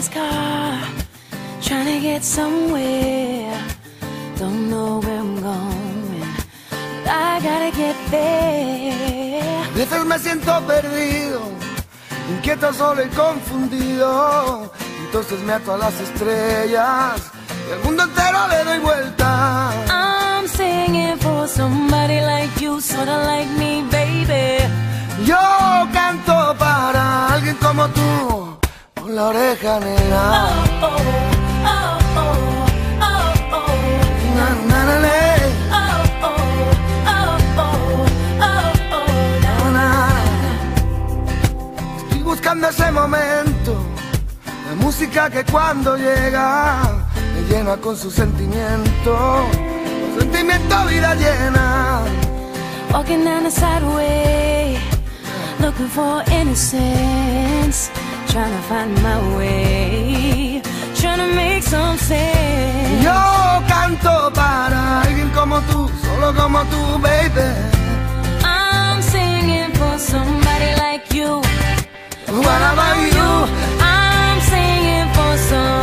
fast car, trying to get somewhere. Don't know where I'm going, but I gotta get there. A veces me siento perdido, inquieto, solo y confundido. Entonces me ato a las estrellas y al mundo entero le doy vuelta. I'm singing for somebody like you, sorta like me, baby. Yo canto para alguien como tú, con la oreja negra. Oh, oh, oh, oh, oh, oh. Na, na, na, na. Oh, oh, oh, oh, oh, oh, Na, na. Estoy buscando ese momento, la música que cuando llega me llena con su sentimiento, con sentimiento vida llena. Walking down the sideway, looking for innocence, trying to find my way, trying to make some sense. Yo canto para alguien como tú, solo como tú, baby. I'm singing for somebody like you. What about you? I'm singing for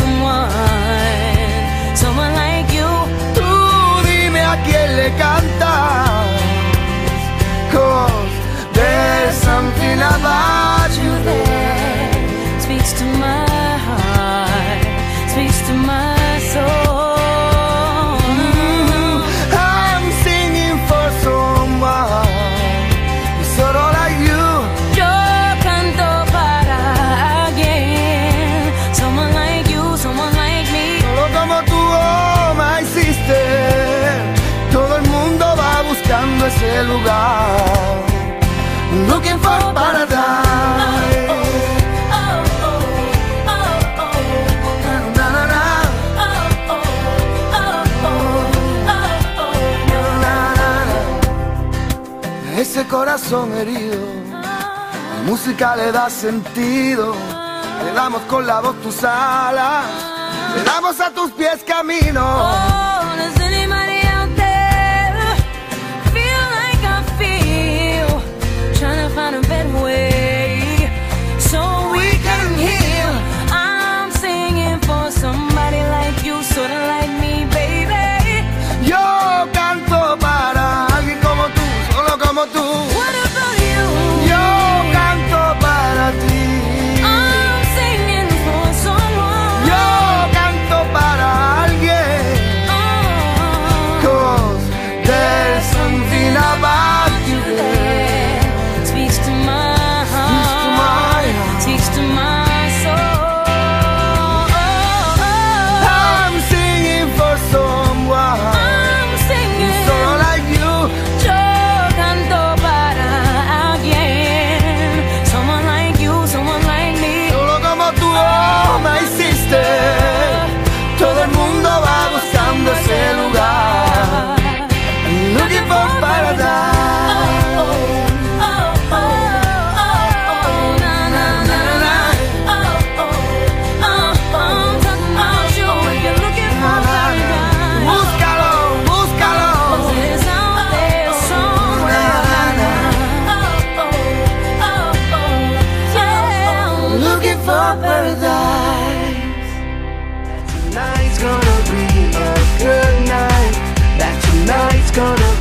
someone like you. Tú dime a quién le cantas, 'cause there's something about you there. Speaks to my heart, speaks to my soul. I'm singing for someone solo like you. Yo canto para alguien, someone like you, someone like me. Solo como tú, oh my sister. Todo el mundo va buscando ese lugar, looking for paradise. Na, na, na. Na, na, na. Ese corazón herido, la música le da sentido. Le damos con la voz tus alas, le damos a tus pies camino. Oh, does anybody out there feel like I feel? Trying to find a better way so we can heal. I'm singing for somebody like you, sorta like me, baby. Yo canto para alguien como tú, solo como tú. What about you? Yo canto para ti. I'm singing for someone. Yo canto para alguien, Oh, 'cause there's something about you there. speaks to my heart, speaks to my soul. I'm singing for someone I'm singing, solo like you. yo canto para alguien, someone like you, someone like me. Solo como tú, oh my sister. Todo el mundo va buscando ese lugar, looking for paradise. Oh, oh, oh, oh, na, na, na, na. Oh, oh, oh, oh, I'm talking about you if you're looking for paradise. Búscalo, búscalo. There's out there somewhere. Oh, oh, oh, oh, yeah. Looking for paradise. Tonight's gonna be a good night. That tonight's gonna